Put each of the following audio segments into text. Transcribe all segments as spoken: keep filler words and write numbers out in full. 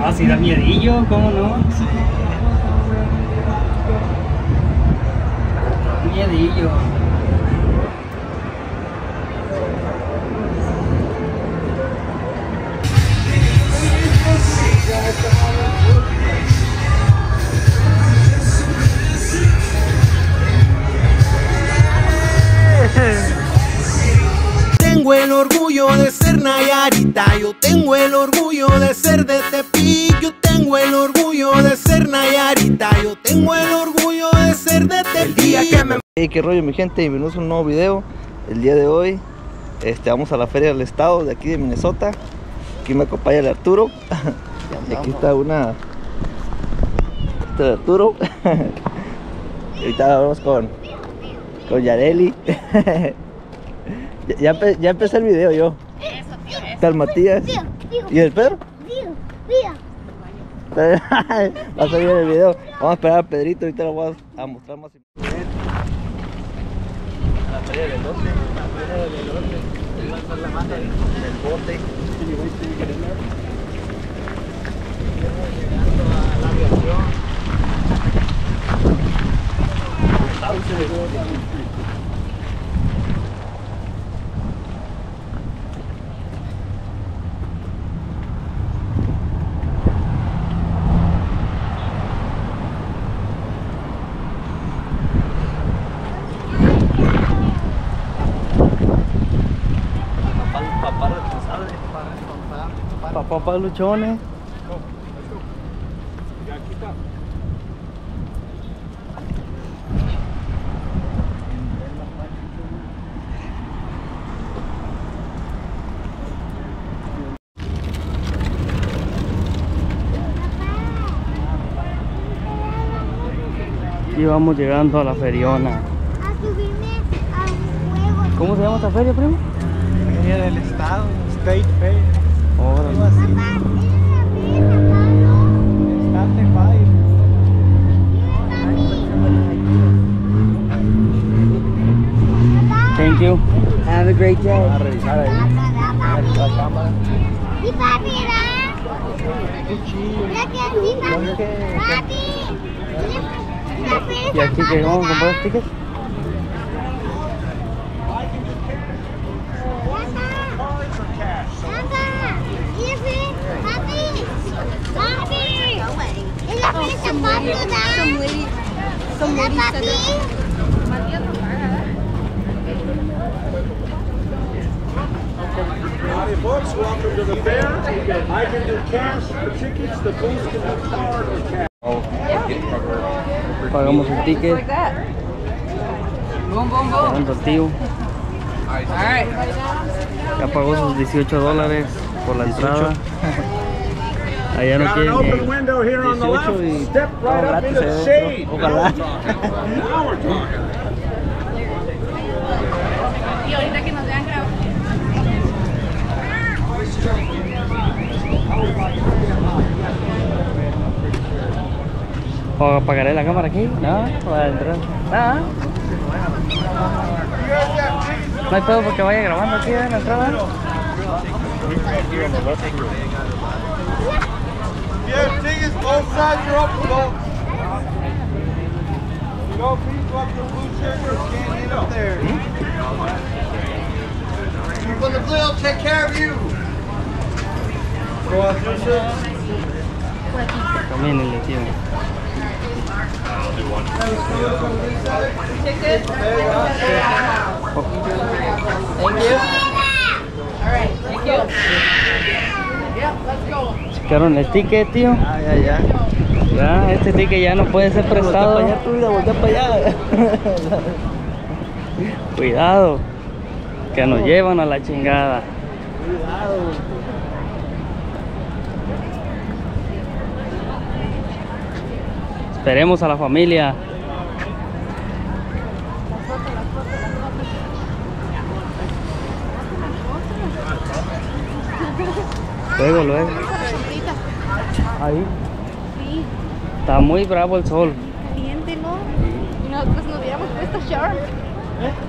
No, si da miedillo, ¿cómo no? Sí. Miedillo. Tengo el orgullo de ser Nayarita, yo tengo el orgullo de ser de Tepic, yo tengo el orgullo de ser Nayarita, yo tengo el orgullo de ser de Tepic. Hey, qué rollo mi gente, bienvenidos a un nuevo video. El día de hoy este, vamos a la feria del estado de aquí de Minnesota. Aquí me acompaña el Arturo. Y aquí está una... Este es el Arturo. Y ahorita vamos con, con Yareli. Ya, ya, empe ya empecé el video yo. Eso, tío, eso. Está el Matías. ¿Y el Pedro? Va a salir el video. Vamos a esperar a Pedrito, ahorita lo voy a, a mostrar más. La feria del elote, la feria del elote. Ahí va a estar la mata del bote. Llegando a la aviación. Papá luchones. Y vamos llegando a la feriona. A subirme a un juego. ¿Cómo se llama esta feria, primo? Feria del estado, State Fair. Órale. Papá, es la misma, State Fair. Thank you. Have a great day. Vamos a revisar ahí la cámara. Y papi, mira. Qué chido. Mira que así, papi. Papi. ¿Y aquí que vamos a comprar tickets? Some lady, some lady said that. Howdy folks, welcome to the fair. I can do cash for tickets, the booth can do card or cash. Pagamos el ticket. Pagando el tío. Ya pagó sus dieciocho dólares por la entrada. Allá no Got an quieren open que... window here on the dieciocho left. y Step right todo up gratis, into the eh, shade. ojalá. Now we're talking. Now we're talking. Y ahorita que nos vean grabar. ¿O apagaré la cámara aquí? No, para entrar. No. No hay pedo porque vaya grabando aquí en la entrada. Yeah, tickets both sides are open, folks. Go people up the blue shirt can't get up there. People in the blue will take care of you. Go on, blue shirts. Camínenle, tío. Tickets. Thank you. All right, thank you. Yeah, let's go. Sacaron el ticket, tío. Ah, ya, ya. Ya, este ticket ya no puede ser prestado. Voltea para allá, tú, mira, voltea para allá. Cuidado, que nos llevan a la chingada. Cuidado. Esperemos a la familia. Luego, luego. Ahí. Sí, Está muy bravo el sol. caliente, ¿no? Y nosotros nos hubiéramos puesto short.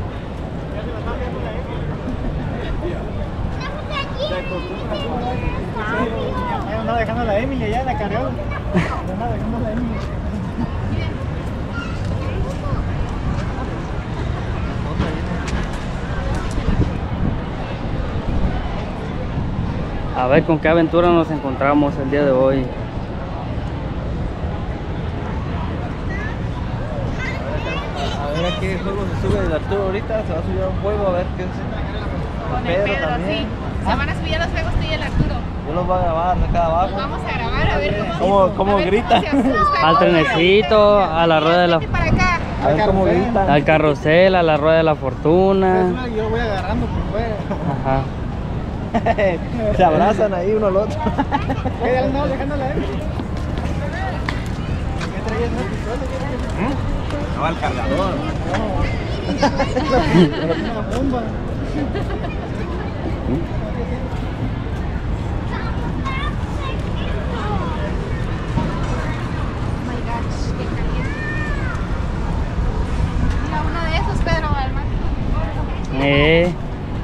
¿Eh? Ya andaba dejando a la Emily allá en la carriola. Ya andaba dejando a la Emily. A ver con qué aventura nos encontramos el día de hoy. A ver a qué juego se sube el Arturo ahorita. Se va a subir a un juego a ver qué es. Con el Pedro, sí. Se van a subir a los juegos tú y el Arturo. Yo los voy a grabar de acá abajo. Vamos a grabar a ver cómo, ¿Cómo, cómo a ver grita? cómo se asustan. Al trenecito, a la rueda de la... Vente para acá. A ver cómo gritan. Al carrusel, a la rueda de la fortuna. Yo lo voy agarrando por fuera. Ajá. Se abrazan ahí uno al otro. ¿Qué? Ya andaba dejando a la Emily. ¿Qué traías una pistola? No, el cargador. Una bomba. Oh my gosh, qué caliente. Mira, uno de esos, Pedro, al mar. Eh.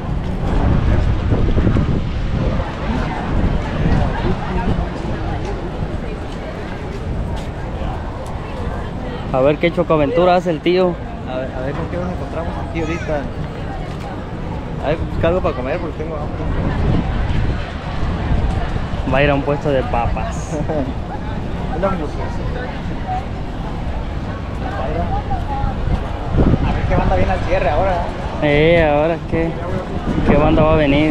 A ver qué chocaventura hace el tío. A ver, a ver con qué nos encontramos aquí ahorita. A ver, buscar algo para comer porque tengo hambre. Va a ir a un puesto de papas. Una hamburguesa. A ver qué banda viene al cierre ahora. Eh, ahora qué. ¿Qué banda va a venir?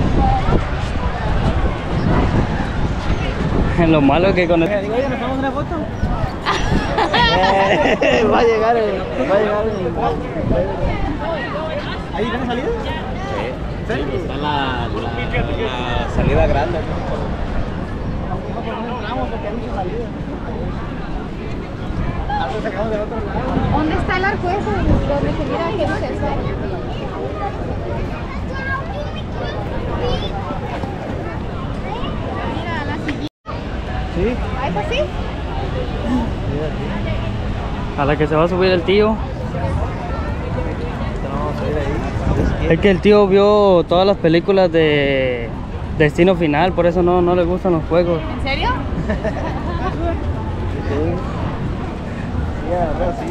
Lo malo es que con el... Digo, oye, ¿nos tomamos una foto? Eh, va a llegar el. Va a llegar el. ¿Ahí viene salida? Sí. Está la, la, la salida grande. No, pues no entramos porque hay mucha salida. Algo sacamos del otro lado. ¿Dónde está el arco ese? Donde se mira que es este. Mira, la siguiente. Sí. ¿Ah, es así? A la que se va a subir el tío. Vamos a ir ahí. Es que el tío vio todas las películas de Destino Final, por eso no, no le gustan los juegos. ¿En serio? Sí. Ya, ahora sí.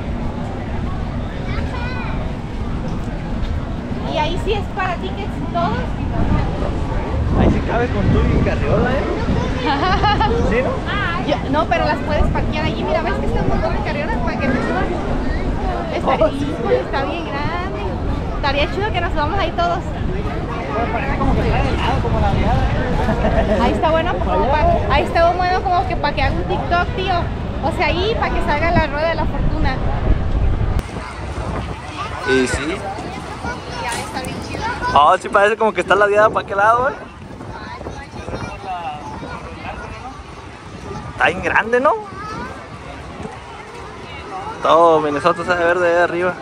¿Y ahí sí es para tickets todos? Ahí se cabe con tu y carriola, ¿eh? ¿Sí, no? Yo- no, pero las puedes parquear allí. Mira, ves que está un montón de carriolas para que te suban. Está, híjole, está bien grande. Estaría chido que nos subamos ahí todos. Parece como que está de lado, como la viada. Ahí está bueno, como pa- ahí está bueno como que para que haga un TikTok, tío. O sea, ahí para que salga la rueda de la fortuna. Y sí. Y ahí está bien chido. Ah, sí parece como que está ladeada para aquel lado, ¿eh? Está bien grande, ¿no? Todo Minnesota se ve de ahí arriba.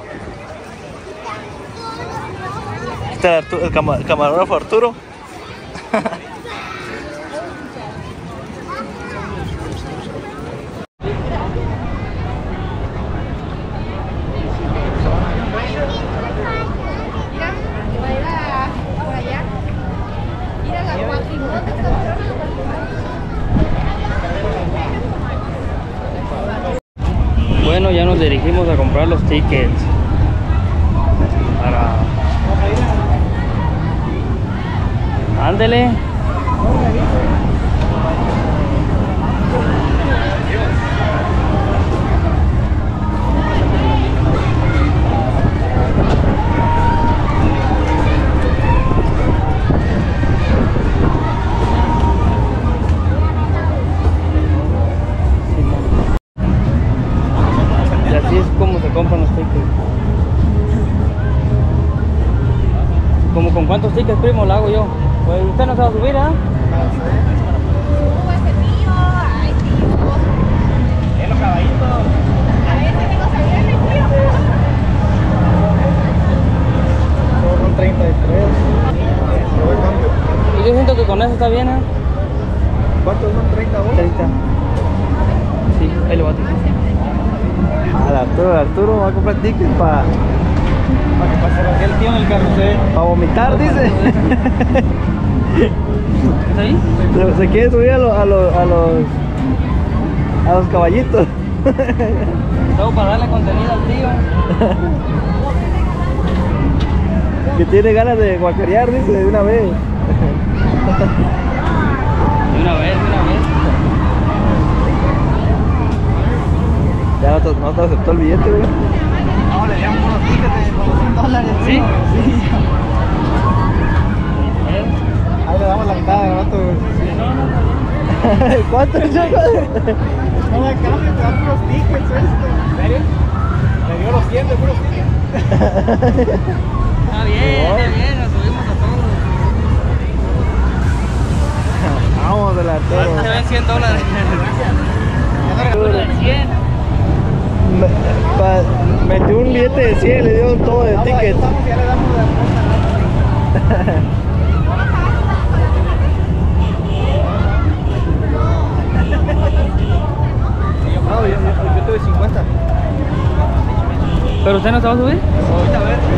Este es el, Artu- el, cama- el camarógrafo Arturo. Mira, va a ir a, por allá. Mira la cuadrilla. Bueno, ya nos dirigimos a comprar los tickets para... Ándele. Y así es como se compran los tickets. ¿Como con cuántos tickets, primo, lo hago yo? Pues usted no se va a subir, ¿ah? Uh, ese tío. Ay, tío. Es los caballitos. A ver, ese tío se viene, tío. Son treinta y tres. Y yo siento que con eso está bien, ¿eh? ¿Cuántos son? ¿treinta bolas? treinta. Sí, ahí lo va a tirar. Ah, el Arturo, el Arturo va a comprar tickets para Para que pase el tío en el carrusel. vomitar, dice. ¿Sí? Se, se quiere subir a, lo- a, los a los a los caballitos. Todo para darle contenido al tío. Que tiene ganas de guacarear, dice, de una vez. De una vez, de una vez. Ya no te, no te aceptó el billete, güey. No, le dieron unos tickets de como cien dólares. ¿Sí? Sí. Ahí le damos la mitad de rato. ¿Cuánto, Choco? No me cambio, te dan unos tickets esto. ¿En serio? Le dio los cien de puros tickets. Está bien, está bien, nos subimos a todos. Vamos de la Se toro. ven cien dólares. cien. Me- pa- Metió un billete de cien y le dio un todo de Vamos, ahí tickets. estamos, ya le damos la No, yo, yo, yo tuve cincuenta. ¿Pero usted no se va a subir? Ahorita a ver.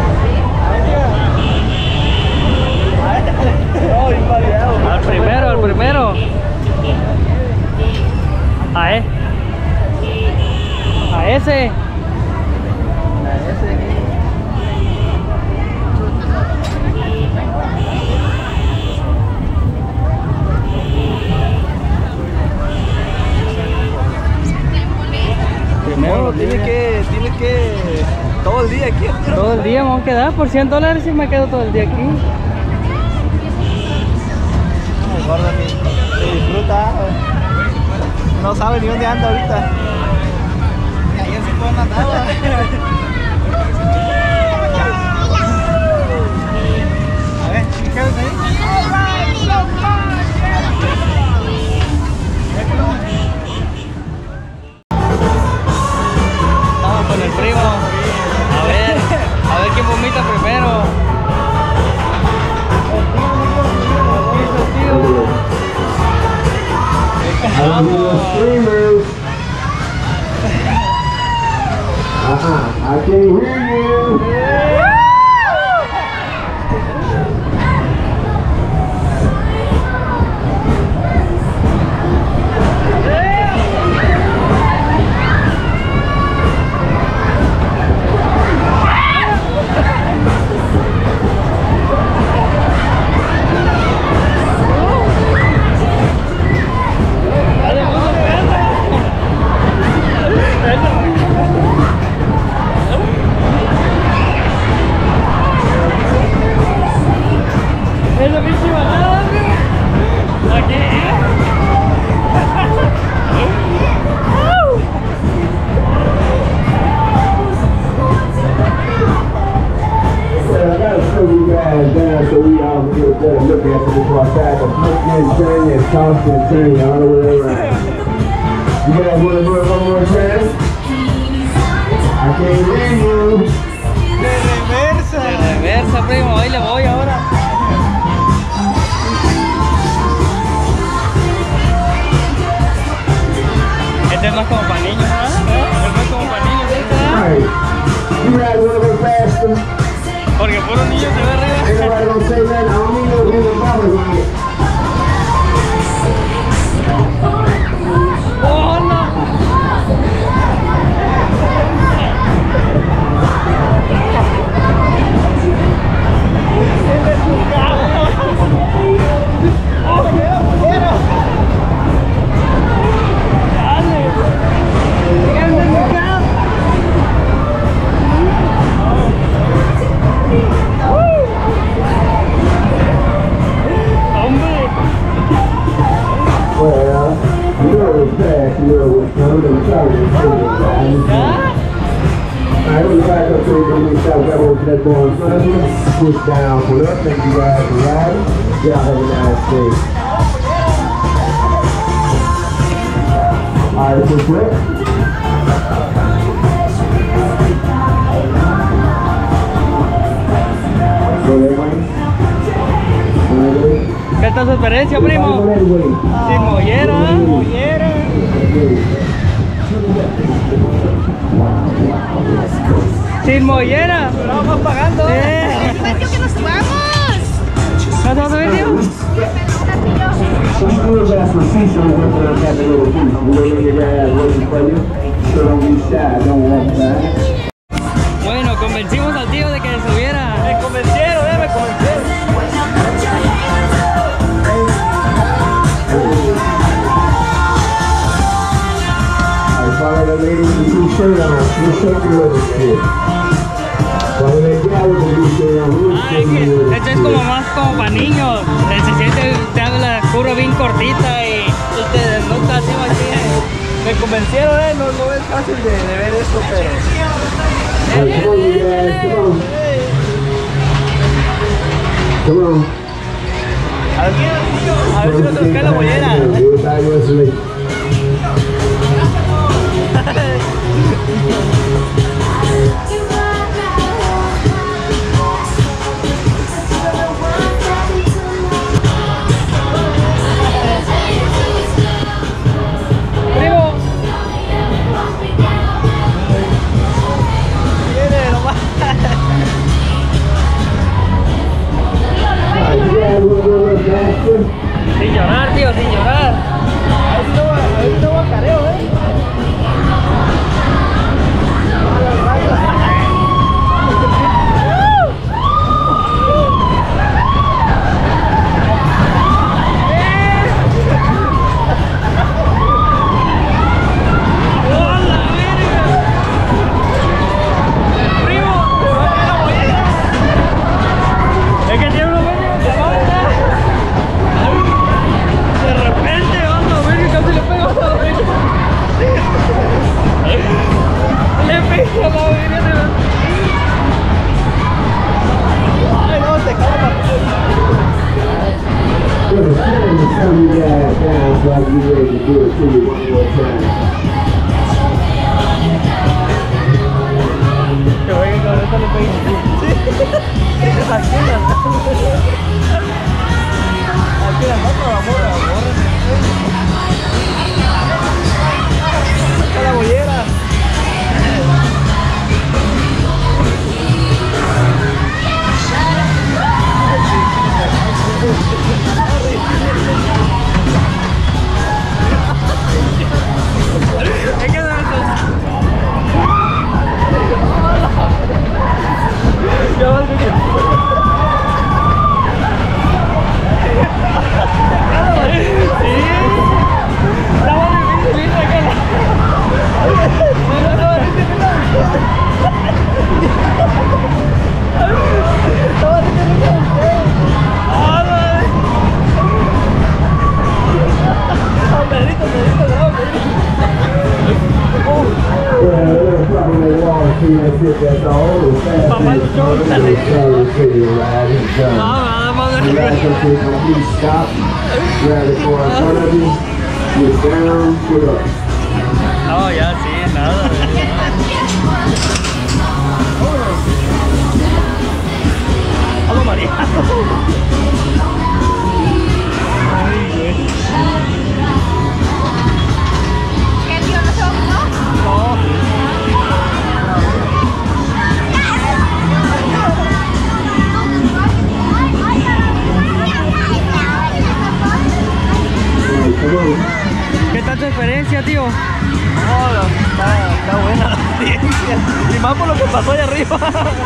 Al primero, al primero. A E. A ese. Primero tiene que, tiene que todo el día aquí. Todo el día me voy a quedar por cien dólares y me quedo todo el día aquí. Gorda, ni se disfruta. No sabe ni dónde anda ahorita. Ayer sí fue una tabla. A ver, ¿qué quedas ahí? Estamos con el primo. A ver, a ver quién vomita primero. Streamers. Uh-huh. I can't hear you. Esa pinche balada, aquí. Well, I gotta slow you guys down so we all get a better look at it before I try to look and turn and toss and turn all the way around. You guys wanna do it one more time? I can't hear you. De reversa. De reversa, primo, ahí le voy ahora. Este no es como para niños, ¿ah? Este no es como para niños, ¿este? Alright. You guys wanna go faster? Porque puro niño se ve Ain't arriba. nobody gonna say nothing. I don't need no human bubbles on it. ¡Oh, no! Well, you know it's fast, you know what's coming. I'm sorry to say it, guys. Alright, we're back up to the we start grab over to that door in front of you. Push down, pull up. Thank you guys for riding. Y'all have a nice day. Alright, push up. Go that way. Alright. ¿Qué tal su experiencia, Go primo? that way. Sin mollera, mollera. Sin mollera. Pero vamos pagando. Eh. ¡Qué que nos vamos! ¿No te vas a subir, tío? So you do it for season with the cat little feet. You know, your dad waiting for you. So don't be shy, don't walk back. Bueno, convencimos al tío de que se subiera. Me convencieron, eh, me convencieron. I follow the lady with the blue shirt on. Blue shirt with the kid. Follow the guy with the blue shirt on. Blue Ay, shirt que with the esto es como más como para niños. Eh, Se siente, te haga la curva bien cortita y, y te desnuca así así. Me convencieron, eh, no, no es fácil de, de ver esto, pero... Alright, come on, you guys, come on. Come on. A ver, a ver si nos toca la mollera. Everybody was late. Sin llorar, tío, sin llorar. A ver si no va, a ver si no va careo, eh. Calm you guys down so I can get ready to do it to you one more time. Te voy a con esto le pegué. Aquí en la Aquí en la moto, amor, amor. Saca la bollera. That's all the fast You guys okay, please stop. Grab the car in front of you. Get down, get up. No, ya sí, nada. Vamos, María. ¿Qué, tío, no se bajó? No. ¿Qué tal tu experiencia, tío? No, no, está, está buena la experiencia. Y más por lo que pasó allá arriba.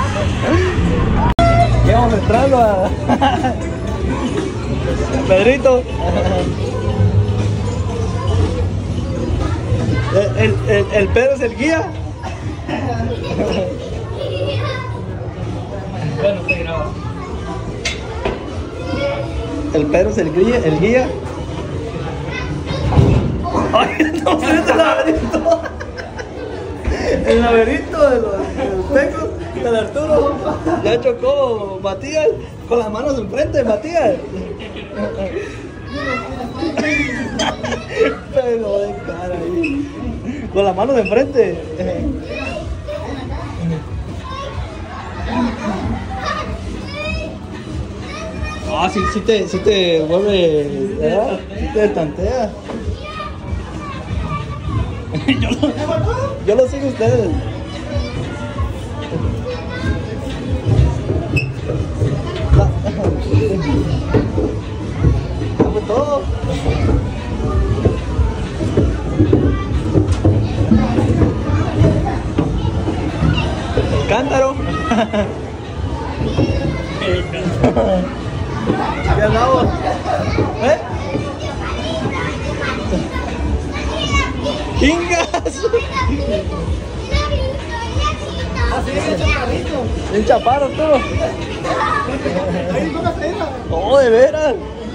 Ya vamos entrando a... Pedrito. El, el, el, el Pedro es el guía. Bueno, se graba. El Pedro es el guía. El guía. Ay, no sé, este laberinto. El laberinto de los, de los pecos del Arturo. Ya chocó Matías con las manos enfrente, Matías. Pero de cara ahí. Con las manos de enfrente. Ah, sí, sí te, sí te vuelve, ¿verdad? Sí te destantea. yo, lo, yo lo sigo a ustedes. Ya fue todo. El cántaro. ¿Qué andamos? ¿Eh? ¡Ingas! ¡El chaparro, tú! ¡Oh, de veras!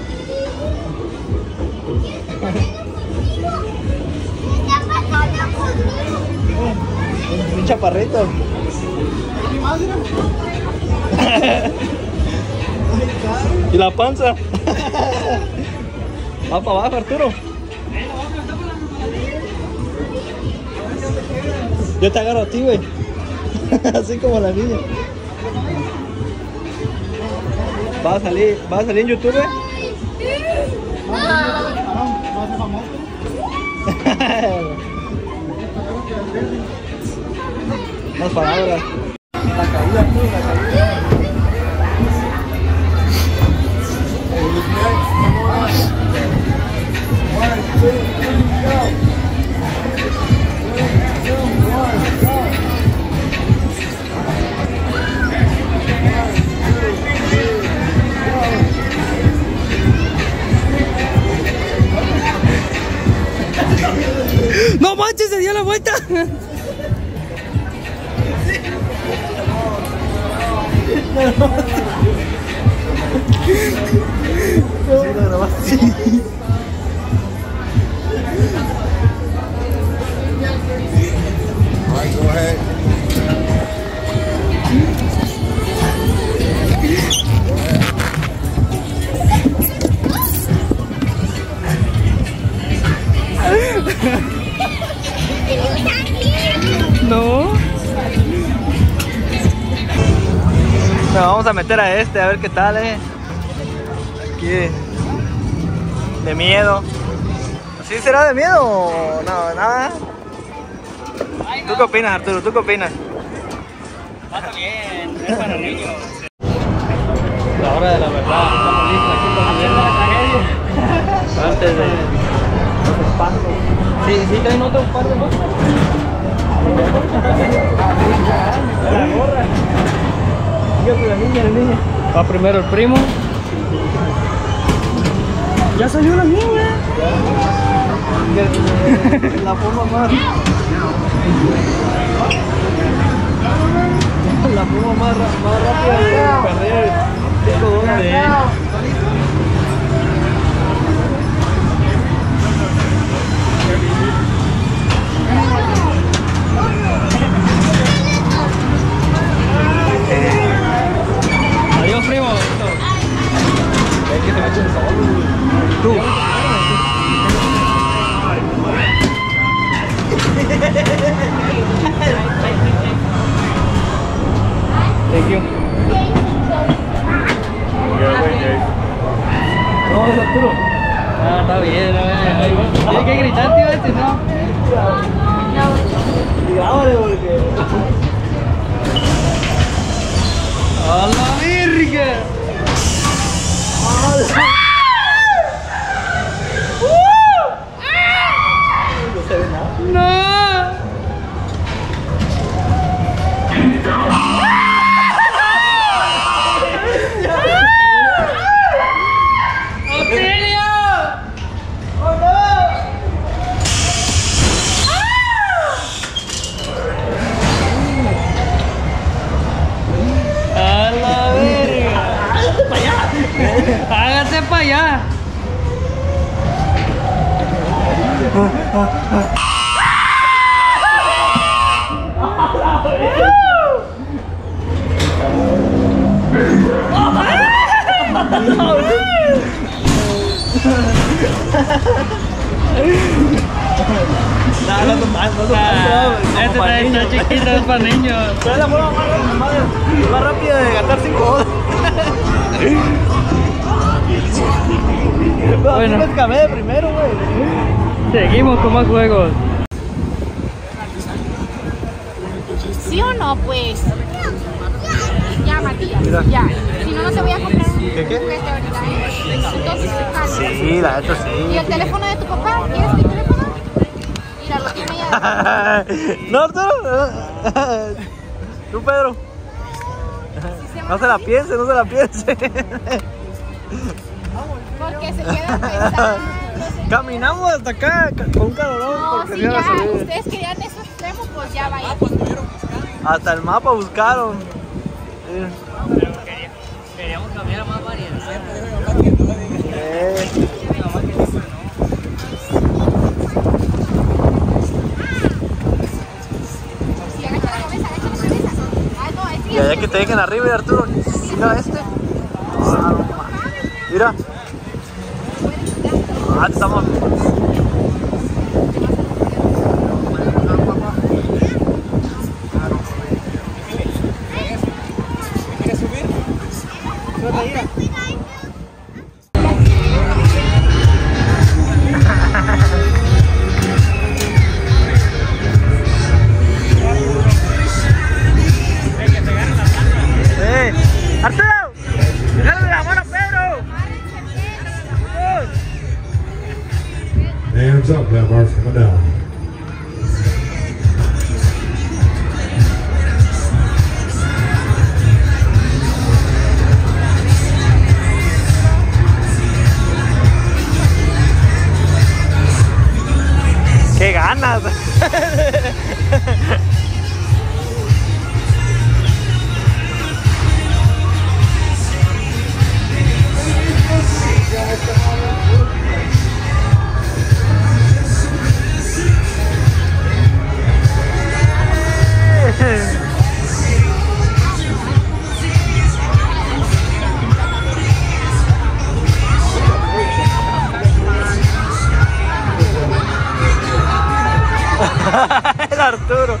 Un chaparrito. ¿Y la panza? Va para abajo, Arturo. Yo te agarro a ti, güey. Así como la niña. ¿Va a salir, va a salir en YouTube, güey? Más palabras. La caída, tú, la caída. ¡No manches! ¡Se dio la vuelta! Alright, go ahead. No. Nos vamos a meter a este, a ver qué tal, eh. Aquí de, de miedo. ¿Sí será de miedo o no? Nada. ¿Tú qué opinas, Arturo? ¿Tú qué opinas? Pasa bien, es para niños. La hora de la verdad, estamos listos aquí para vivir la tragedia. Antes de los espantos. Sí, sí, traen otro par de cosas. La gorra. La niña, la niña. Va primero el primo. Ya salió la niña. La forma más. La forma más, más rápida de perder cinco dólares. Adiós, primo. Es que se me echa el sol. Tú. Thank you. No, es Arturo. Ah, está bien, no, tiene que gritar, tío, este, ¿no? Digámosle porque... ¡A la virgen! No se ve nada. ¡No! ¡Auxilio! ¡Oh, no! ¡A la verga! ¡Para allá! ¡Hágase para allá! No, no tomas, no tomas. Ah, este está, está chiquito, es para niños. Pero es la forma más, más, más rápida de gastar cinco dólares. Bueno. Bueno, me primero, güey. Seguimos con más juegos. ¿Sí o no? Pues. Ya, Matías, Mira. ya. Si no, no te voy a comprar un ¿Qué, qué? juguete ahorita. Entonces, Sí, la neta ¿y sí. el teléfono de tu papá? ¿Quieres mi teléfono? Mira, lo tiene ya. No, Arturo. Tú, Pedro. No se la piense, no se la piense. Porque se queda pensando. Caminamos hasta acá con un calorón. No, porque si se iba a ya subir. ustedes querían esos extremos, pues ya vayan. Hasta el mapa buscaron. Sí. Pero quería- queríamos cambiar a más variedad. Eh. Sí, agacha la cabeza, agacha la cabeza. Ah, no, es Y allá que te dejen arriba, Arturo. Mira este. Ah, no, ma. Mira. Ah, estamos. ¿Quieres subir? Suelta, ira. ¡Eh! ¡Arturo! ¡Dale la mano a Pedro! Hands up, that mark coming down. ¡Qué ganas! El Arturo.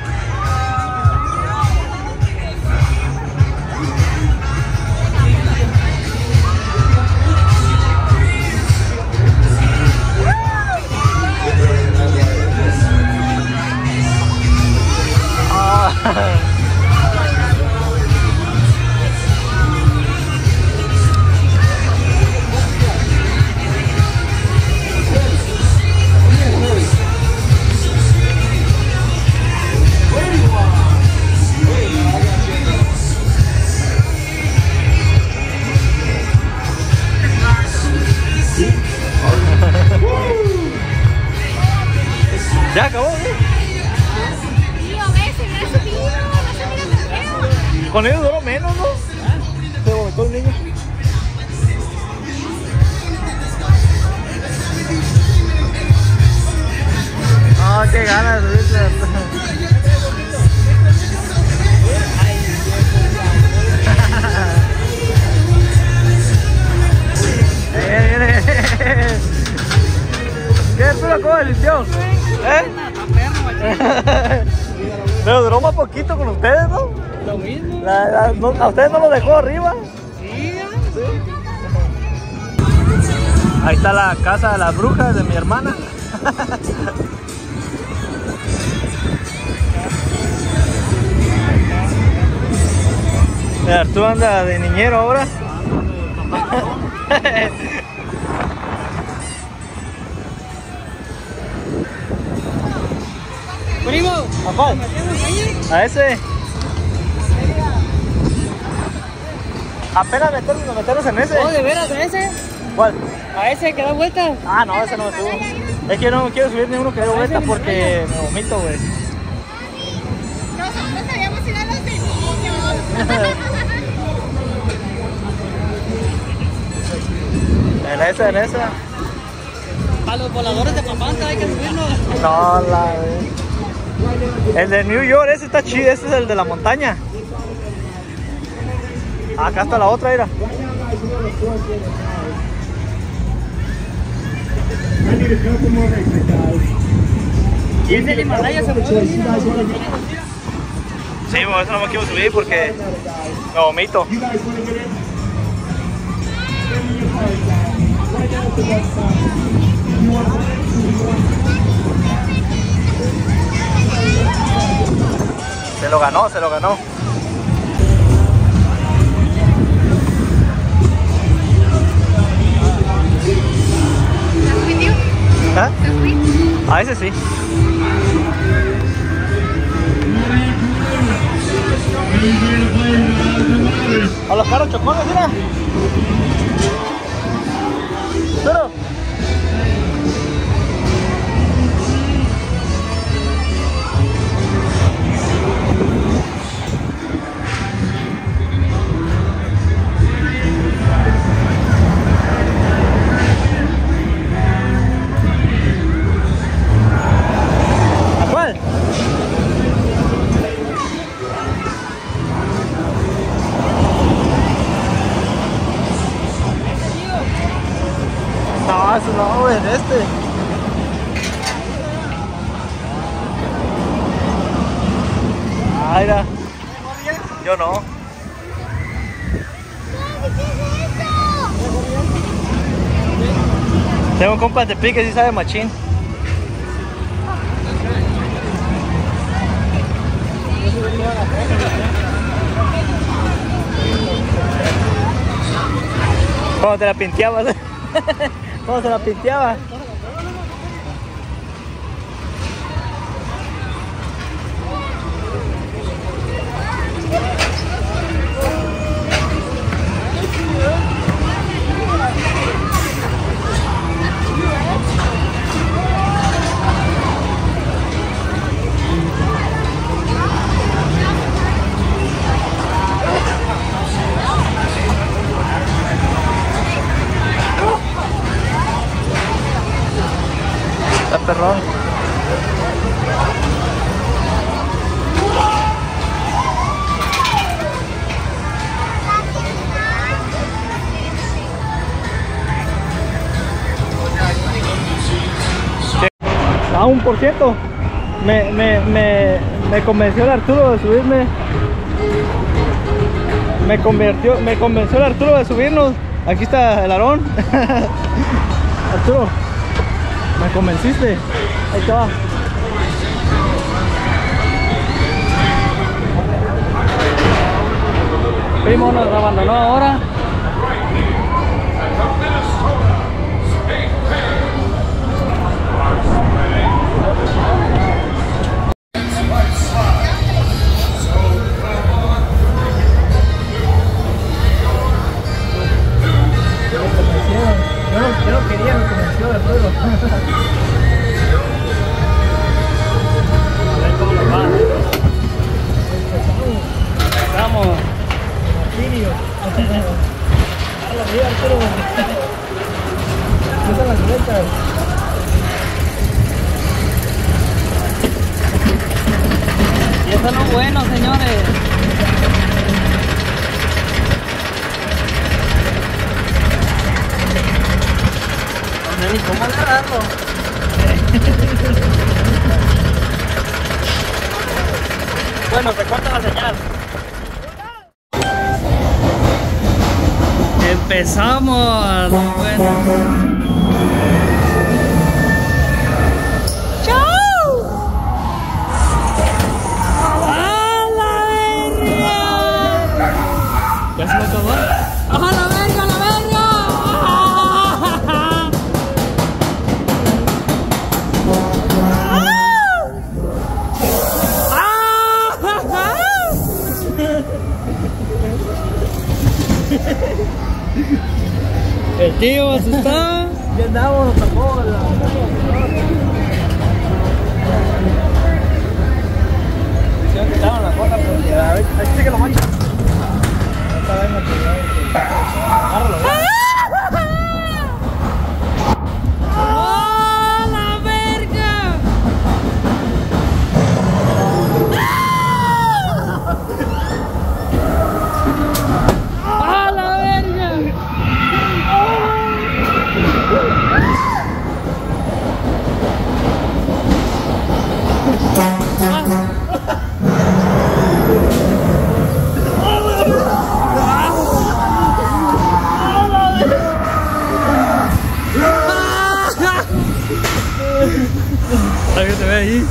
Ya acabó, ¿no? Tío, ve, se hubiera subido, no se mira tan feo. Con ellos duró menos, ¿no? Se vomitó el niño. Ah, qué ganas de subirse. Viene, viene. ¿Qué es la cosa, decisión? ¿Eh? Pero duró más poquito con ustedes, ¿no? Lo mismo. La- la- no- ¿A ustedes no los dejó arriba? Sí, Ahí está la casa de las brujas de mi hermana. Mira, tú andas de niñero ahora. primo. ¿A cuál? A ese. Apenas meternos, nos metemos en ese. Oh, de veras, a ese. ¿Cuál? A ese que da vuelta. Ah, no, ese no me subo. Es que no me quiero subir ni uno que dé vuelta porque me vomito, güey. Nosotros queríamos ir a los de niños. En esa, en esa. A los voladores de Papanta hay que subirnos. No, la. El de New York, ese está chido, ese es el de la montaña. Acá está la otra, mira. Y ese del Himalaya se mueve. Sí, bueno, eso no me quiero subir porque me vomito. Se lo ganó, se lo ganó. A veces sí. A los caros chocones, mira. Pero. ¿A cuál? No, eso no, en este. Ah, mira. Yo no. Tengo un compa de Tepic que sí sabe machín. ¿Cómo te la pinteabas? ¿Cómo se la pinteaba? Está perrón. A un por ciento me, me, me, me convenció el Arturo de subirme. Me convirtió, me convenció el Arturo de subirnos. Aquí está el Aarón. Arturo, me convenciste. Ahí te va. Primo nos abandonó ahora. Yo no, yo no quería, me convenció de Arturo. A ver cómo nos va. Estamos. Martirio. A la vida, Arturo. ¿Qué son las letras? Y eso no es bueno, señores. No sé ni cómo agarrarlo. Bueno, se corta la señal. Empezamos. Bueno. ¿Ya se lo acabó? ¡Ajá, la verga, la verga! El tío asustado. Ya andamos, nos tapó la... Se me quitaron la cola, pero a ver, ahí sí que lo mancha. Agárralo, ¡oh, la verga! ¡Ah, la verga! ¿Alguien te ve ahí?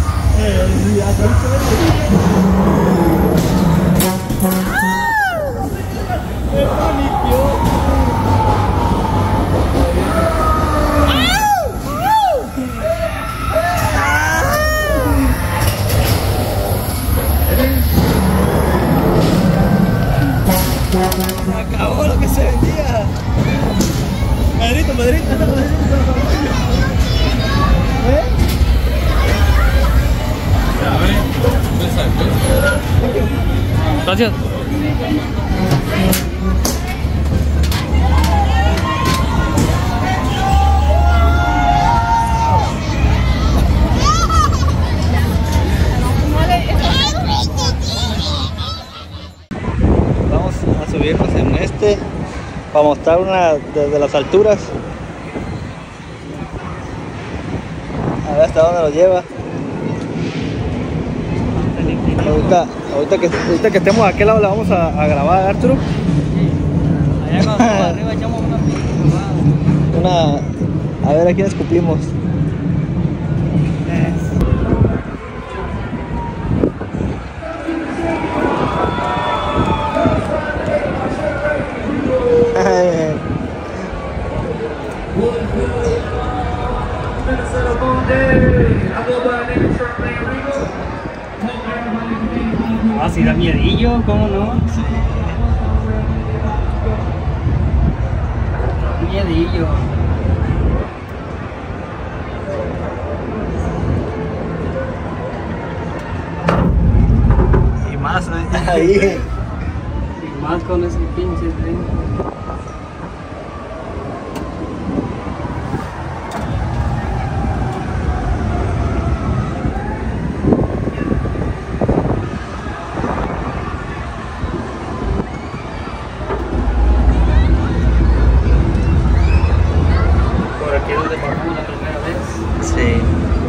Pedrito. ¿Eh? Gracias. Vamos a subirnos en este para mostrar una desde las alturas. A ver hasta dónde nos lleva. Ahorita, ahorita, que, ahorita que estemos a aquel lado la vamos a, a grabar, Arturo. Allá cuando estamos arriba echamos una pinche Una, a ver a quién escupimos. Ah, si da miedillo, ¿cómo no? Miedillo. Y más ahí. Y más con ese pinche tren. Sí.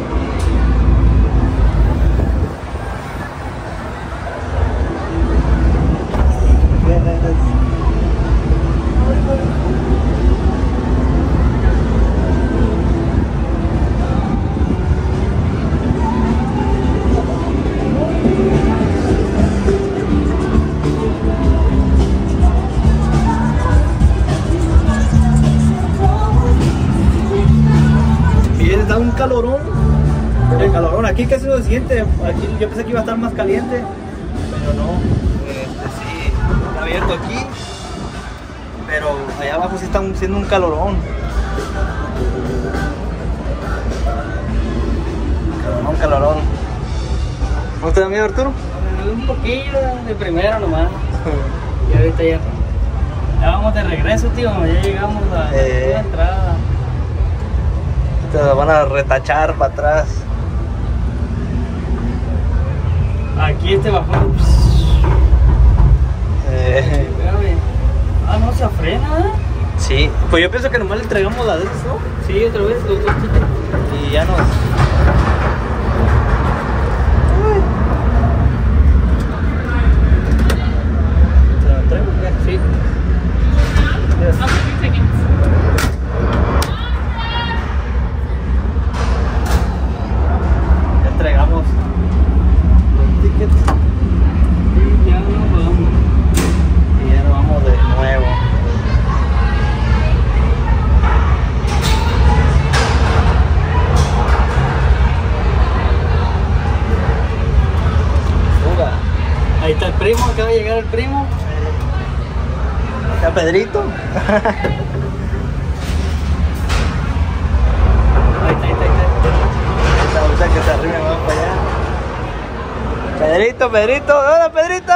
Da un calorón, el calorón aquí casi lo siente. Aquí yo pensé que iba a estar más caliente, pero no. Este, sí, está abierto aquí, pero allá abajo sí está siendo un calorón. Calorón, calorón. ¿No te da miedo, Arturo? Un poquillo de primero nomás. Y ahorita ya, ya vamos de regreso, tío. Ya llegamos a Eh. la entrada. Te van a retachar para atrás. Aquí este bajón. Eh, Espérame. Ah, no se frena. sí, pues yo pienso que nomás le entregamos la de eso, ¿no? Sí, otra vez los dos tickets. Y ya nos... ¿Te lo entrego? Sí. Ya entregamos los tickets Y ya nos vamos. y ya nos vamos de nuevo. Fuga. Ahí está el primo, acaba de llegar el primo. ¿Está Pedrito? Ahí está, ahí está, ahí está. Ahorita que se arriba, vamos para allá. Pedrito, Pedrito, hola Pedrito.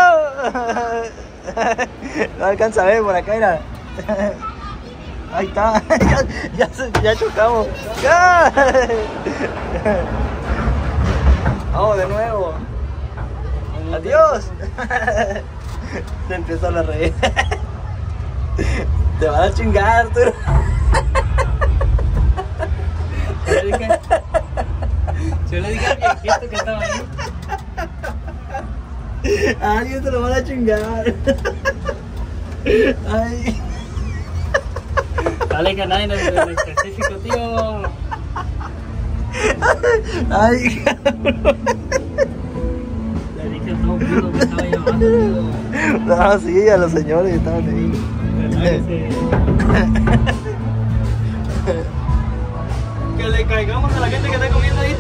No alcanza a ver por acá, mira. Ahí está, ya, ya, se- ya chocamos. ¡Ya! Vamos de nuevo. Adiós. Se empieza a reír. Te van a chingar, tú. Yo le dije, yo le dije al viejito que estaba ahí. A alguien se lo van a chingar. Ay. Dale que nadie en el en el específico, tío. Ay. Le dije a todo el mundo que estaba ahí abajo, tío. No, sí, a los señores que estaban ahí. ¿Verdad que sí? Que le caigamos a la gente que está comiendo ahí.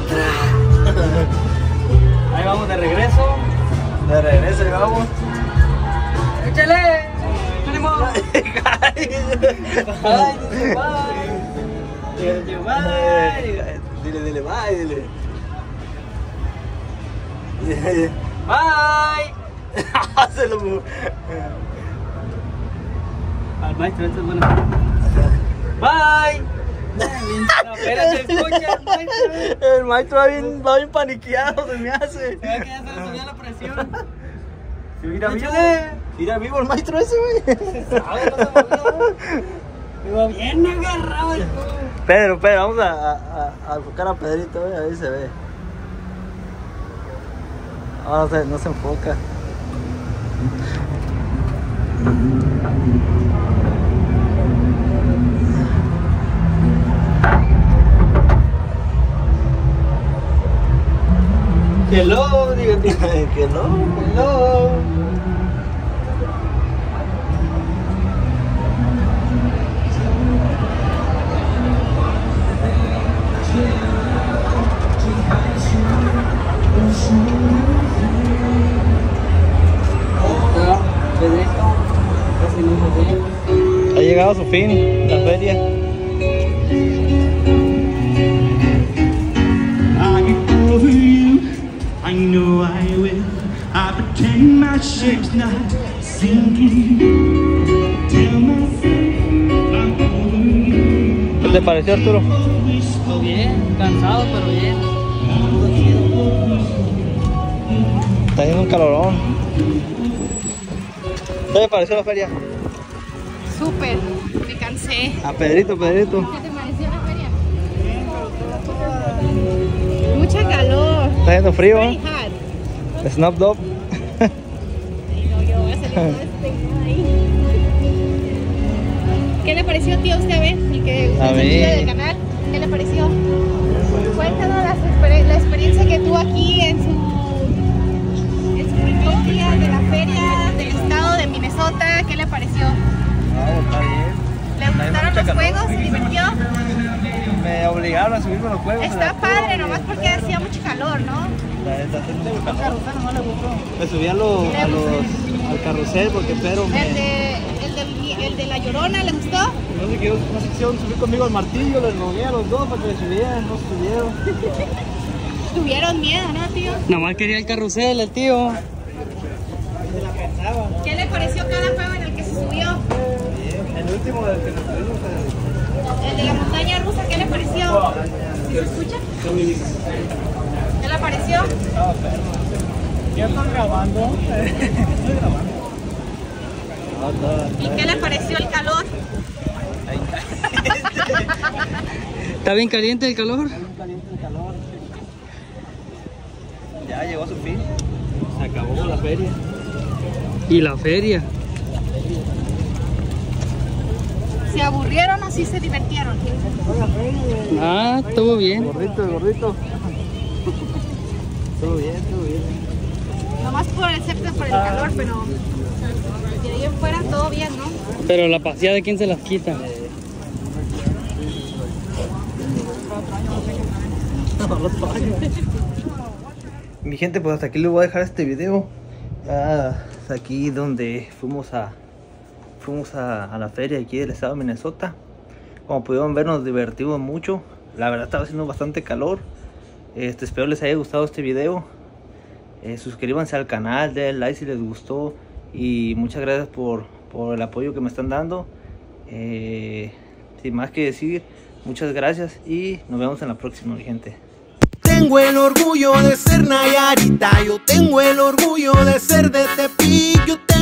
Ahí vamos de regreso. De regreso y vamos. ¡Échale! ¡Ánimo! Ay, Bye, dice bye. Bye. Dile, dile, bye, dile. Bye. Se lo... Al maestro, esto es bueno. Bye. No, espérate, escucha, el maestro. El maestro va bien, va bien paniqueado, se me hace. Se va a quedar, se le subía la presión. Mira, Escucha. mira, mira vivo el maestro ese, güey. ¿Sabes? No se movió. Me va bien agarrado el culo. Pedro, Pedro, vamos a, a, a enfocar a Pedrito, güey, a ver si se ve. Ah, no se, no se enfoca. Hello, digo, Que no. hello. Ha llegado a su fin la feria. I know I will. I pretend my ship's not sinking. Tell myself I'm over you. ¿Qué te pareció, Arturo? Todo bien, cansado, pero bien. Está haciendo un calorón. ¿Qué te pareció la feria? Súper, me cansé. A Pedrito, Pedrito. ¿Qué te pareció la feria? Mucha calor. Está haciendo frío, Very ¿eh? hot. Snap Dog. Ay, no, yo voy a salir todo este ahí. ¿Qué le pareció, tío, a usted, a ver? El que usted A es el mí. tío del canal. ¿Qué le pareció? Cuéntanos la, exper- la experiencia que tuvo aquí en su, en su primer día de la feria del estado de Minnesota. ¿Qué le pareció? No, está bien. ¿Le gustaron los juegos? ¿Se divirtió? Me obligaron a subirme a los juegos. Está padre, nomás porque hacía mucho calor, ¿no? La neta, sí me gustó. Me subí a los, a los, al carrusel porque pero me... El de, el, de, el de la Llorona, ¿le gustó? No sé qué, no sé si quisieron subir conmigo al martillo, les rogué a los dos para que me subieran, no se subieron. Tuvieron miedo, ¿no, tío? Nomás quería el carrusel, el tío. ¿Qué le pareció cada juego en el que se subió? El último del que nos subimos, El de la montaña rusa, ¿qué le pareció? ¿Sí se escucha? ¿Qué le pareció? ¿ya están grabando? Estoy grabando. ¿Y qué le pareció el calor? ¿Está bien caliente el calor? Caliente el calor. Ya llegó a su fin. Se acabó la feria. ¿Y la feria? ¿Se aburrieron o sí se divirtieron? Ah, estuvo bien. Gordito, gordito. Todo bien, todo bien. Nomás por el excepto por el calor, pero de ahí en fuera todo bien, ¿no? Pero la paseada, ¿quién se las quita? Mi gente, pues hasta aquí les voy a dejar este video. Ah, hasta aquí donde fuimos a fuimos a, a la feria aquí del estado de Minnesota. Como pudieron ver, nos divertimos mucho. La verdad estaba haciendo bastante calor. Este, espero les haya gustado este video. Eh, suscríbanse al canal, denle like si les gustó. Y muchas gracias por, por el apoyo que me están dando. Eh, sin más que decir, muchas gracias y nos vemos en la próxima, mi gente. Tengo el orgullo de ser Nayarita, yo tengo el orgullo de ser de Tepic, yo